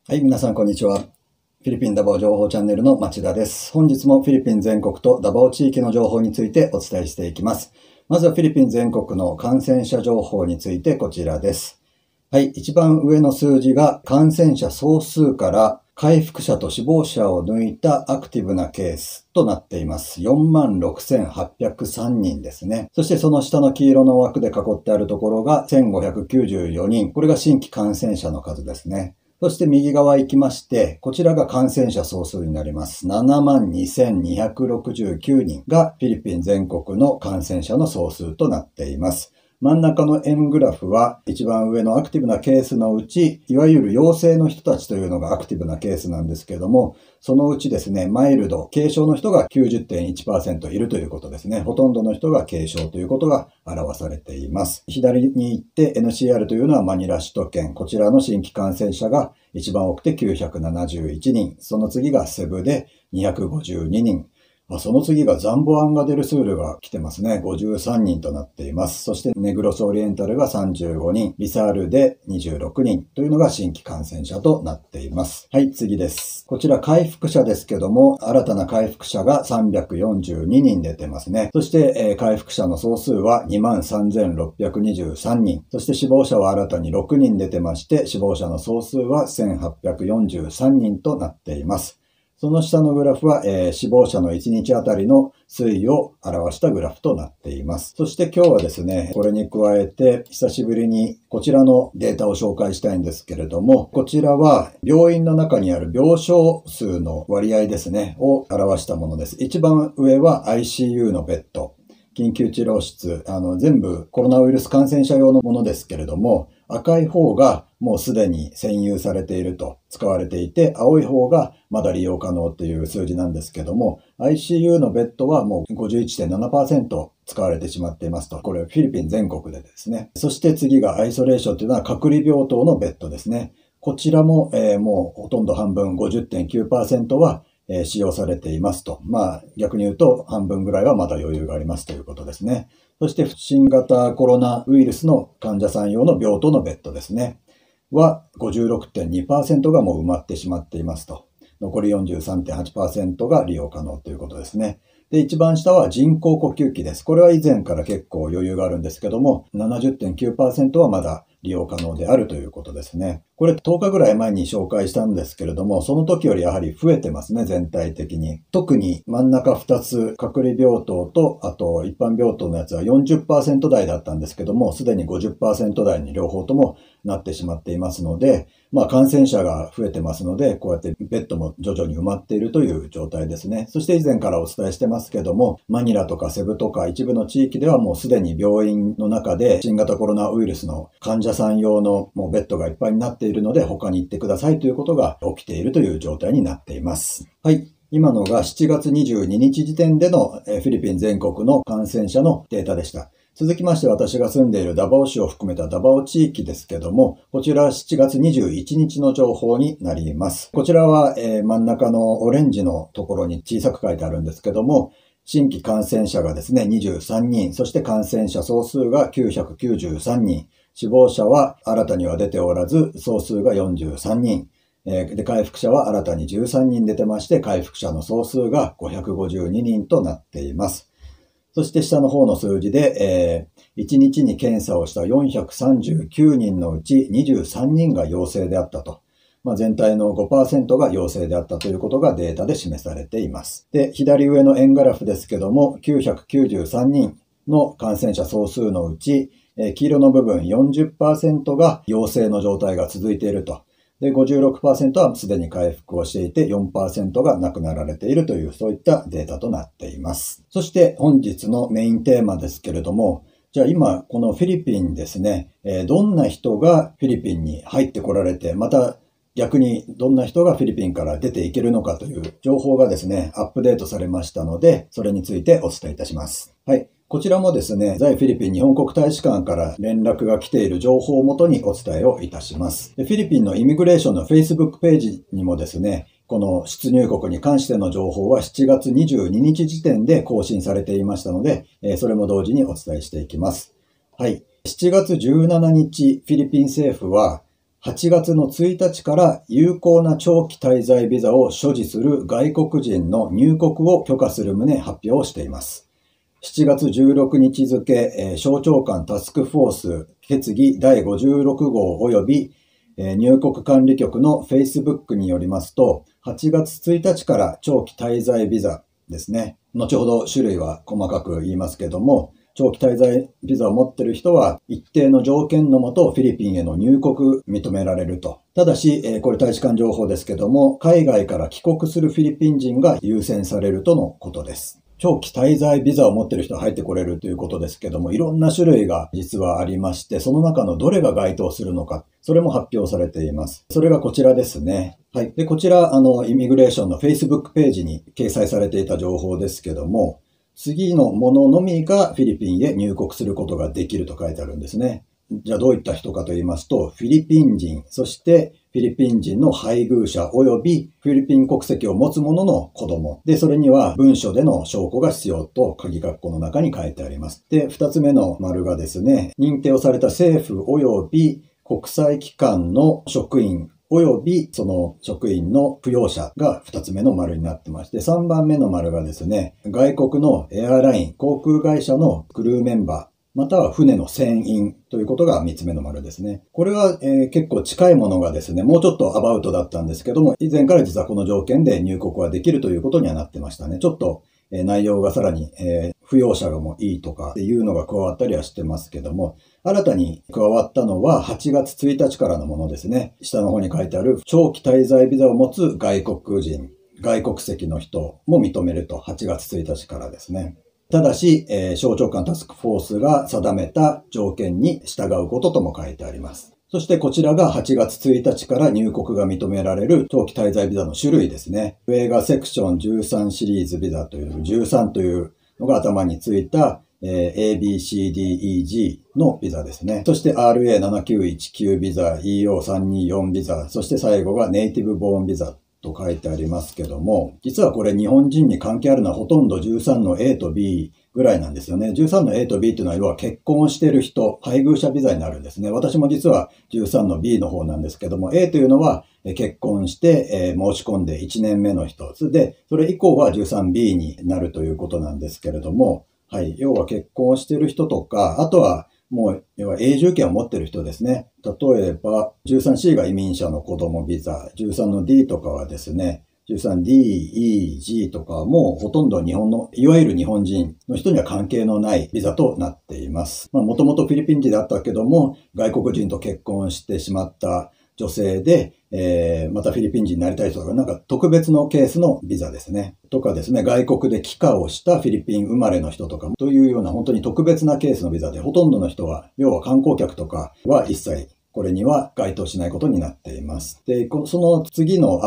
はい、皆さんこんにちは。フィリピンダバオ情報チャンネルの町田です。本日もフィリピン全国とダバオ地域の情報についてお伝えしていきます。まずはフィリピン全国の感染者情報についてこちらです。はい、一番上の数字が感染者総数から回復者と死亡者を抜いたアクティブなケースとなっています。46,803 人ですね。そしてその下の黄色の枠で囲ってあるところが1594人。これが新規感染者の数ですね。そして右側行きまして、こちらが感染者総数になります。72,269 人がフィリピン全国の感染者の総数となっています。真ん中の円グラフは一番上のアクティブなケースのうち、いわゆる陽性の人たちというのがアクティブなケースなんですけれども、そのうちですね、マイルド、軽症の人が 90.1% いるということですね。ほとんどの人が軽症ということが表されています。左に行って NCR というのはマニラ首都圏。こちらの新規感染者が一番多くて971人。その次がセブで252人。その次がザンボアンガデルスールが来てますね。53人となっています。そしてネグロスオリエンタルが35人、リサールで26人というのが新規感染者となっています。はい、次です。こちら回復者ですけども、新たな回復者が342人出てますね。そして、回復者の総数は 23,623 人。そして死亡者は新たに6人出てまして、死亡者の総数は1,843人となっています。その下のグラフは、死亡者の1日あたりの推移を表したグラフとなっています。そして今日はですね、これに加えて久しぶりにこちらのデータを紹介したいんですけれども、こちらは病院の中にある病床数の割合ですね、を表したものです。一番上は ICU のベッド。緊急治療室、全部コロナウイルス感染者用のものですけれども、赤い方がもうすでに占有されていると使われていて、青い方がまだ利用可能という数字なんですけども、ICU のベッドはもう 51.7% 使われてしまっていますと。これフィリピン全国でですね。そして次がアイソレーションというのは隔離病棟のベッドですね。こちらも、もうほとんど半分 50.9% は使用されていますと。逆に言うと半分ぐらいはまだ余裕がありますということですね。そして新型コロナウイルスの患者さん用の病棟のベッドですね。は 56.2% がもう埋まってしまっていますと。残り 43.8% が利用可能ということですね。で、一番下は人工呼吸器です。これは以前から結構余裕があるんですけども、70.9% はまだ利用可能であるということですね。これ10日ぐらい前に紹介したんですけれども、その時よりやはり増えてますね、全体的に。特に真ん中2つ、隔離病棟と、あと一般病棟のやつは 40% 台だったんですけども、すでに 50% 台に両方ともなってしまっていますので、感染者が増えてますので、こうやってベッドも徐々に埋まっているという状態ですね。そして以前からお伝えしてますけども、マニラとかセブとか一部の地域ではもうすでに病院の中で新型コロナウイルスの患者さん用のもうベッドがいっぱいになっているので、他に行ってくださいということが起きているという状態になっています。はい。今のが7月22日時点でのフィリピン全国の感染者のデータでした。続きまして私が住んでいるダバオ市を含めたダバオ地域ですけども、こちらは7月21日の情報になります。こちらは真ん中のオレンジのところに小さく書いてあるんですけども、新規感染者がですね、23人、そして感染者総数が993人、死亡者は新たには出ておらず、総数が43人、で、回復者は新たに13人出てまして、回復者の総数が552人となっています。そして下の方の数字で、1日に検査をした439人のうち23人が陽性であったと。全体の 5% が陽性であったということがデータで示されています。で、左上の円グラフですけども、993人の感染者総数のうち、黄色の部分 40% が陽性の状態が続いていると。で、56% はすでに回復をしていて、4% が亡くなられているという、そういったデータとなっています。そして本日のメインテーマですけれども、じゃあ今、このフィリピンですね、どんな人がフィリピンに入ってこられて、また逆にどんな人がフィリピンから出ていけるのかという情報がですね、アップデートされましたので、それについてお伝えいたします。はい。こちらもですね、在フィリピン日本国大使館から連絡が来ている情報をもとにお伝えをいたします。フィリピンのイミグレーションの Facebook ページにもですね、この出入国に関しての情報は7月22日時点で更新されていましたので、それも同時にお伝えしていきます。はい。7月17日、フィリピン政府は、 8月の1日から有効な長期滞在ビザを所持する外国人の入国を許可する旨発表をしています。7月16日付、省庁間タスクフォース決議第56号及び入国管理局の Facebook によりますと、8月1日から長期滞在ビザですね。後ほど種類は細かく言いますけども、長期滞在ビザを持っている人は一定の条件のもとフィリピンへの入国認められると。ただし、これ大使館情報ですけども、海外から帰国するフィリピン人が優先されるとのことです。長期滞在ビザを持っている人は入ってこれるということですけども、いろんな種類が実はありまして、その中のどれが該当するのか、それも発表されています。それがこちらですね。はい。で、こちら、イミグレーションの Facebook ページに掲載されていた情報ですけども、次のもののみがフィリピンへ入国することができると書いてあるんですね。じゃあどういった人かと言いますと、フィリピン人、そしてフィリピン人の配偶者及びフィリピン国籍を持つ者の子供。で、それには文書での証拠が必要と鍵括弧の中に書いてあります。で、二つ目の丸がですね、認定をされた政府及び国際機関の職員およびその職員の扶養者が2つ目の丸になってまして、3番目の丸がですね、外国のエアライン、航空会社のクルーメンバー、または船の船員ということが3つ目の丸ですね。これは、結構近いものがですね、もうちょっとアバウトだったんですけども、以前から実はこの条件で入国はできるということにはなってましたね。ちょっと内容がさらに、扶養者がもいいとかっていうのが加わったりはしてますけども、新たに加わったのは8月1日からのものですね。下の方に書いてある長期滞在ビザを持つ外国人、外国籍の人も認めると8月1日からですね。ただし、省庁間タスクフォースが定めた条件に従うこととも書いてあります。そしてこちらが8月1日から入国が認められる長期滞在ビザの種類ですね。上がセクション13シリーズビザという13というのが頭についたABCDEG のビザですね。そして RA7919 ビザ、EO324 ビザ、そして最後がネイティブボーンビザと書いてありますけども、実はこれ日本人に関係あるのはほとんど13の A と B ぐらいなんですよね。13の A と B っていうのは要は結婚している人、配偶者ビザになるんですね。私も実は13の B の方なんですけども、A というのは結婚して申し込んで1年目の人。で、それ以降は 13B になるということなんですけれども、はい。要は結婚している人とか、あとはもう、要は永住権を持っている人ですね。例えば、13C が移民者の子供ビザ、13の D とかはですね、13D、E、G とかはもうほとんど日本の、いわゆる日本人の人には関係のないビザとなっています。もともとフィリピン人であったけども、外国人と結婚してしまった女性で、またフィリピン人になりたい人がなんか特別のケースのビザですね。とかですね、外国で帰化をしたフィリピン生まれの人とかというような本当に特別なケースのビザで、ほとんどの人は、要は観光客とかは一切これには該当しないことになっています。で、その次の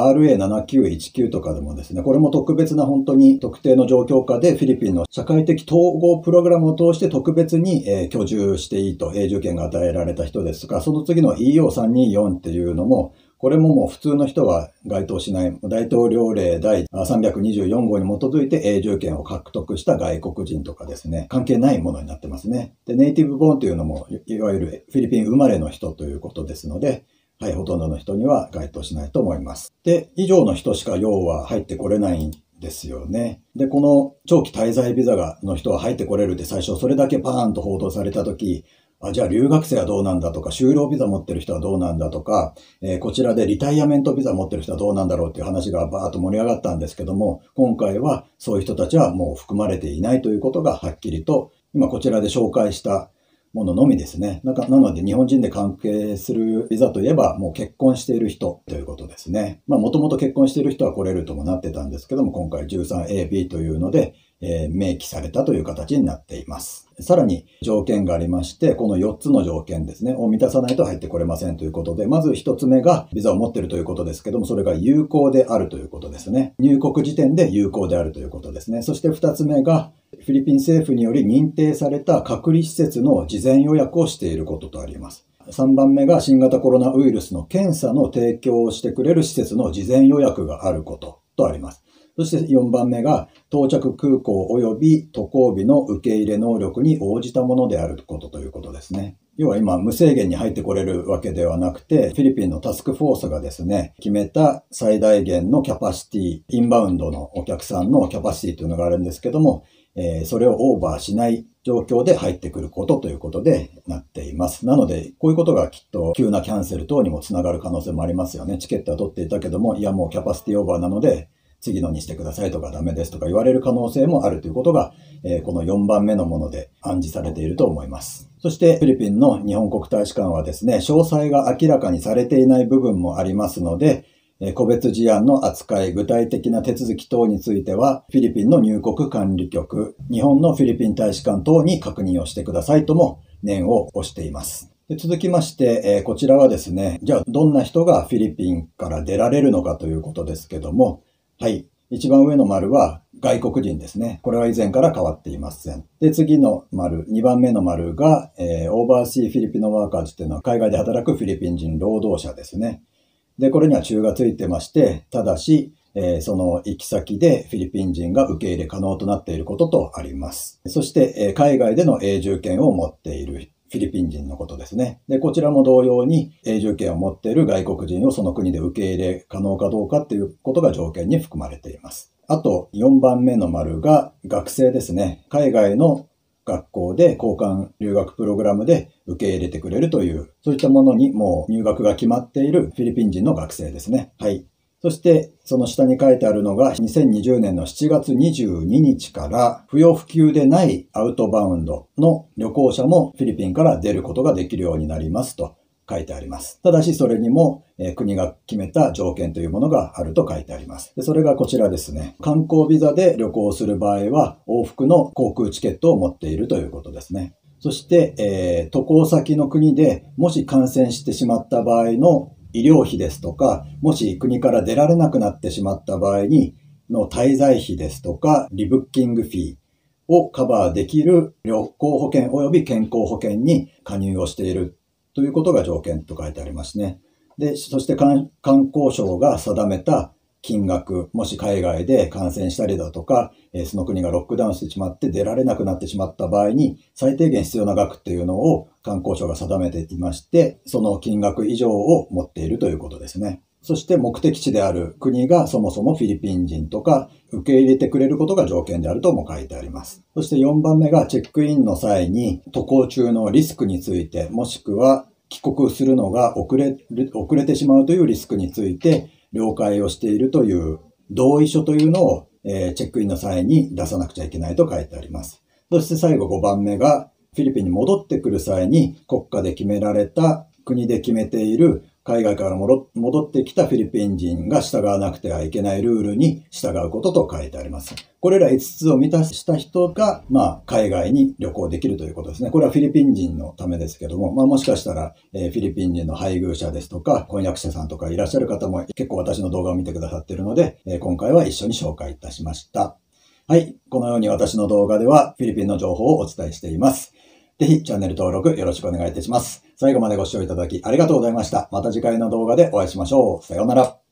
RA7919 とかでもですね、これも特別な本当に特定の状況下でフィリピンの社会的統合プログラムを通して特別に居住していいと永住権が与えられた人ですとか、その次の EO324 っていうのも、これももう普通の人は該当しない。大統領令第324号に基づいて永住権を獲得した外国人とかですね、関係ないものになってますね。で、ネイティブボーンというのも、いわゆるフィリピン生まれの人ということですので、はい、ほとんどの人には該当しないと思います。で、以上の人しか要は入ってこれないんですよね。で、この長期滞在ビザの人は入ってこれるって最初それだけパーンと報道されたとき、じゃあ留学生はどうなんだとか、就労ビザ持ってる人はどうなんだとか、こちらでリタイアメントビザ持ってる人はどうなんだろうっていう話がバーッと盛り上がったんですけども、今回はそういう人たちはもう含まれていないということがはっきりと、今こちらで紹介したもののみですね。なので日本人で関係するビザといえばもう結婚している人ということですね。もともと結婚している人は来れるともなってたんですけども、今回 13A、B というので、明記されたという形になっています。さらに条件がありまして、この4つの条件ですね、を満たさないと入ってこれませんということで、まず1つ目がビザを持っているということですけども、それが有効であるということですね。入国時点で有効であるということですね。そして2つ目が、フィリピン政府により認定された隔離施設の事前予約をしていることとあります。3番目が新型コロナウイルスの検査の提供をしてくれる施設の事前予約があることとあります。そして4番目が到着空港及び渡航日の受け入れ能力に応じたものであることということですね。 要は今無制限に入ってこれるわけではなくて、フィリピンのタスクフォースがですね、決めた最大限のキャパシティ、インバウンドのお客さんのキャパシティというのがあるんですけども、それをオーバーしない状況で入ってくることということでなっています。なので、こういうことがきっと急なキャンセル等にもつながる可能性もありますよね。チケットは取っていたけども、いやもうキャパシティオーバーなので、次のにしてくださいとかダメですとか言われる可能性もあるということが、この4番目のもので暗示されていると思います。そしてフィリピンの日本国大使館はですね、詳細が明らかにされていない部分もありますので、個別事案の扱い、具体的な手続き等については、フィリピンの入国管理局、日本のフィリピン大使館等に確認をしてくださいとも念を押しています。で続きまして、こちらはですね、じゃあどんな人がフィリピンから出られるのかということですけども、はい。一番上の丸は外国人ですね。これは以前から変わっていません。で、次の丸、2番目の丸が、オーバーシーフィリピノワーカーズというのは海外で働くフィリピン人労働者ですね。で、これには中がついてまして、ただし、その行き先でフィリピン人が受け入れ可能となっていることとあります。そして、海外での永住権を持っているフィリピン人のことですね。で、こちらも同様に永住権を持っている外国人をその国で受け入れ可能かどうかっていうことが条件に含まれています。あと、4番目の丸が学生ですね。海外の学校で交換留学プログラムで受け入れてくれるという、そういったものにもう入学が決まっているフィリピン人の学生ですね。はい。そして、その下に書いてあるのが、2020年の7月22日から不要不急でないアウトバウンドの旅行者もフィリピンから出ることができるようになりますと書いてあります。ただし、それにも国が決めた条件というものがあると書いてあります。でそれがこちらですね。観光ビザで旅行する場合は、往復の航空チケットを持っているということですね。そして、渡航先の国でもし感染してしまった場合の医療費ですとか、もし国から出られなくなってしまった場合にの滞在費ですとか、リブッキングフィーをカバーできる旅行保険及び健康保険に加入をしているということが条件と書いてありますね。で、そして観光省が定めた金額、もし海外で感染したりだとか、その国がロックダウンしてしまって出られなくなってしまった場合に、最低限必要な額っていうのを観光省が定めていまして、その金額以上を持っているということですね。そして目的地である国がそもそもフィリピン人とか受け入れてくれることが条件であるとも書いてあります。そして4番目がチェックインの際に渡航中のリスクについて、もしくは帰国するのが遅れてしまうというリスクについて了解をしているという同意書というのをチェックインの際に出さなくちゃいけないと書いてあります。そして最後5番目がフィリピンに戻ってくる際に国家で決められた国で決めている海外から戻ってきたフィリピン人が従わなくてはいけないルールに従うことと書いてあります。これら5つを満たした人が、海外に旅行できるということですね。これはフィリピン人のためですけども、もしかしたら、フィリピン人の配偶者ですとか、婚約者さんとかいらっしゃる方も結構私の動画を見てくださっているので、今回は一緒に紹介いたしました。はい。このように私の動画ではフィリピンの情報をお伝えしています。ぜひチャンネル登録よろしくお願いいたします。最後までご視聴いただきありがとうございました。また次回の動画でお会いしましょう。さようなら。